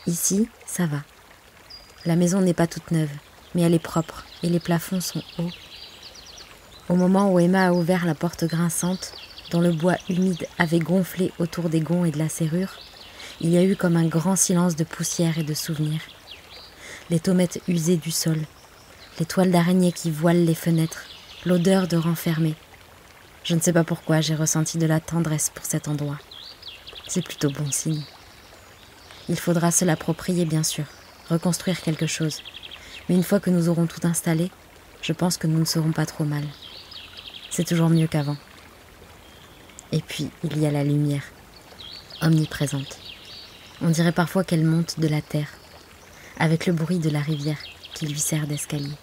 Ici, ça va. La maison n'est pas toute neuve, mais elle est propre et les plafonds sont hauts. Au moment où Emma a ouvert la porte grinçante, dont le bois humide avait gonflé autour des gonds et de la serrure, il y a eu comme un grand silence de poussière et de souvenirs. Les tomates usées du sol, les toiles d'araignée qui voilent les fenêtres, l'odeur de renfermé. Je ne sais pas pourquoi j'ai ressenti de la tendresse pour cet endroit. C'est plutôt bon signe. Il faudra se l'approprier bien sûr, reconstruire quelque chose. Mais une fois que nous aurons tout installé, je pense que nous ne serons pas trop mal. C'est toujours mieux qu'avant. Et puis, il y a la lumière, omniprésente. On dirait parfois qu'elle monte de la terre, avec le bruit de la rivière qui lui sert d'escalier.